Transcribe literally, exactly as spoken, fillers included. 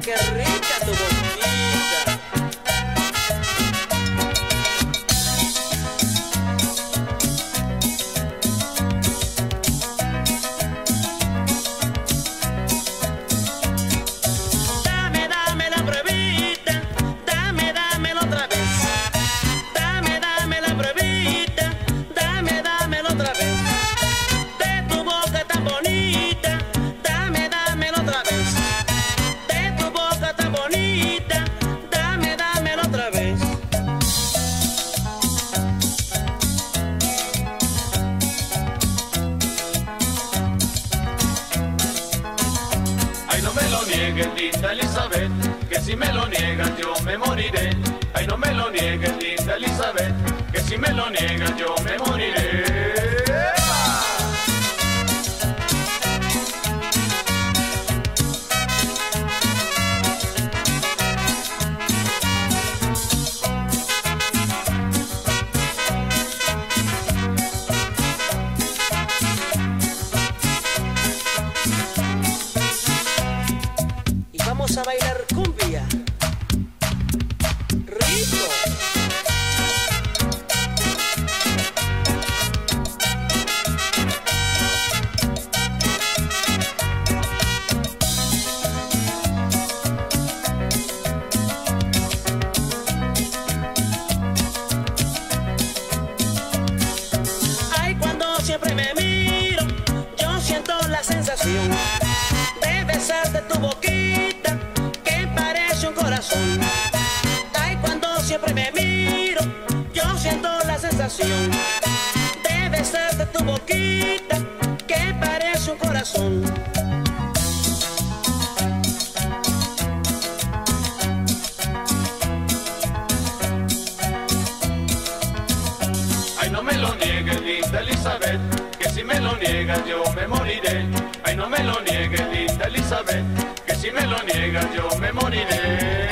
qué rica tu boquita. Dame, dame la pruebita, dame, dámelo otra vez. Dame, dame la pruebita, dame, dámelo otra vez. De tu boca tan bonita, dame, dámelo otra vez. De tu boca tan bonita, dame, dámelo otra vez. Ay, no me lo niegues, linda Elizabeth, que si me lo niegas yo me moriré. Ay, no me lo niegues, linda Elizabeth, que si me lo niegas yo me moriré. Y vamos a bailar cumbia. Rico. Ay, cuando siempre me miro, yo siento la sensación de besarte tu boquita, que parece un corazón. Ay, cuando siempre me miro, yo siento la sensación de besarte tu boquita, que parece un corazón. Ay, no me lo niegues, linda Elizabeth, que si me lo niegas yo me moriré. Ay, no me lo niegues, linda Elizabeth, que si me lo niegas yo me moriré.